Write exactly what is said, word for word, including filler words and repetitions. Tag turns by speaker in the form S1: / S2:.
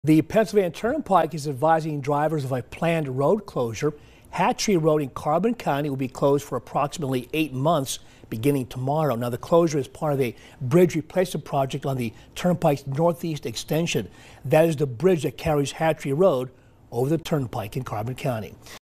S1: The Pennsylvania Turnpike is advising drivers of a planned road closure. Hatchery Road in Carbon County will be closed for approximately eight months beginning tomorrow. Now, the closure is part of a bridge replacement project on the Turnpike's northeast extension. That is the bridge that carries Hatchery Road over the Turnpike in Carbon County.